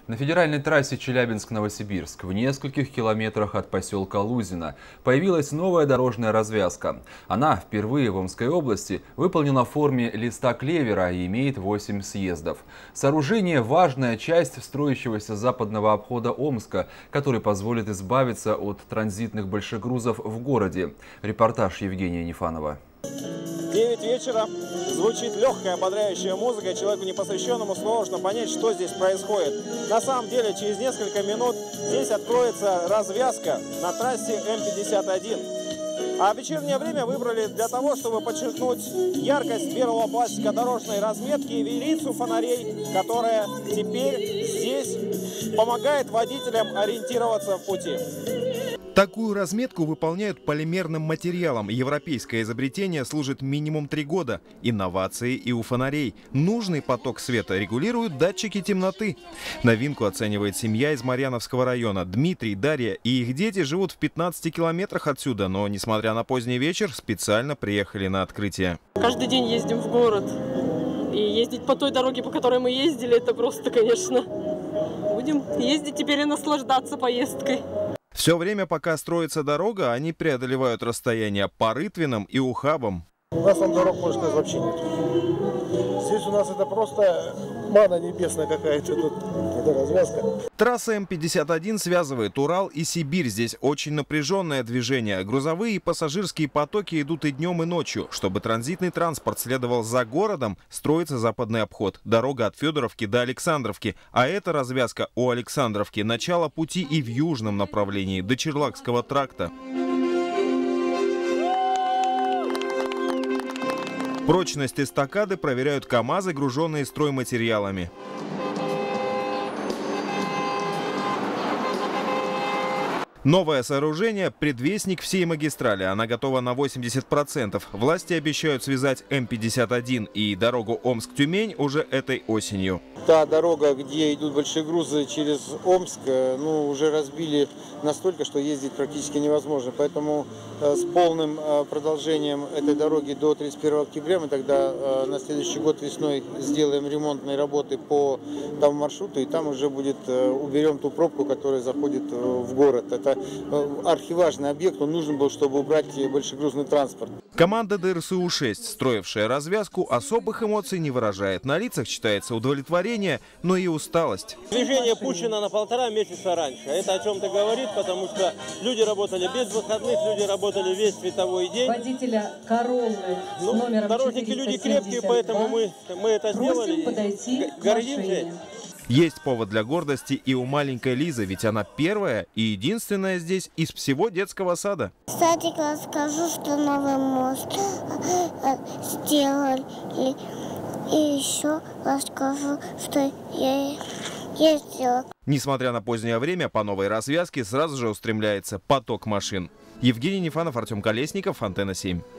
На федеральной трассе Челябинск-Новосибирск в нескольких километрах от поселка Лузино появилась новая дорожная развязка. Она впервые в Омской области выполнена в форме листа клевера и имеет 8 съездов. Сооружение – важная часть строящегося западного обхода Омска, который позволит избавиться от транзитных большегрузов в городе. Репортаж Евгения Нефанова. 9 вечера, звучит легкая ободряющая музыка, человеку непосвященному сложно понять, что здесь происходит. На самом деле, через несколько минут здесь откроется развязка на трассе М-51. А вечернее время выбрали для того, чтобы подчеркнуть яркость белого пластика дорожной разметки и велицу фонарей, которая теперь здесь помогает водителям ориентироваться в пути. Такую разметку выполняют полимерным материалом. Европейское изобретение служит минимум 3 года. Инновации и у фонарей. Нужный поток света регулируют датчики темноты. Новинку оценивает семья из Марьяновского района. Дмитрий, Дарья и их дети живут в 15 километрах отсюда, но, несмотря на поздний вечер, специально приехали на открытие. Каждый день ездим в город. И ездить по той дороге, по которой мы ездили, это просто, конечно, будем ездить теперь и наслаждаться поездкой. Все время, пока строится дорога, они преодолевают расстояние по рытвинам и ухабам. У нас там дорог, можно сказать, вообще нет. Здесь у нас это просто мана небесная какая-то тут, эта развязка. Трасса М-51 связывает Урал и Сибирь. Здесь очень напряженное движение. Грузовые и пассажирские потоки идут и днем, и ночью. Чтобы транзитный транспорт следовал за городом, строится западный обход. Дорога от Федоровки до Александровки. А эта развязка у Александровки – начало пути и в южном направлении, до Черлакского тракта. Прочность эстакады проверяют КАМАЗы, груженные стройматериалами. Новое сооружение – предвестник всей магистрали. Она готова на 80%. Власти обещают связать М-51 и дорогу Омск-Тюмень уже этой осенью. Та дорога, где идут большие грузы через Омск, уже разбили настолько, что ездить практически невозможно. Поэтому с полным продолжением этой дороги до 31 октября мы тогда на следующий год весной сделаем ремонтные работы по тому маршруту, и там уже уберем ту пробку, которая заходит в город. Это архиважный объект, он нужен был, чтобы убрать большегрузный транспорт. Команда ДРСУ-6, строившая развязку, особых эмоций не выражает. На лицах читается удовлетворение, но и усталость. Движение пущено на 1,5 месяца раньше. Это о чем-то говорит, потому что люди работали без выходных, люди работали весь световой день. Водителя Короллы с номером дорожники люди крепкие, поэтому мы это сделали. Гордимся. Есть повод для гордости и у маленькой Лизы, ведь она первая и единственная здесь из всего детского сада. Кстати, расскажу, что новый мост сделали. И еще расскажу, что я сделала. Несмотря на позднее время, по новой развязке сразу же устремляется поток машин. Евгений Нефанов, Артем Колесников, Антенна 7.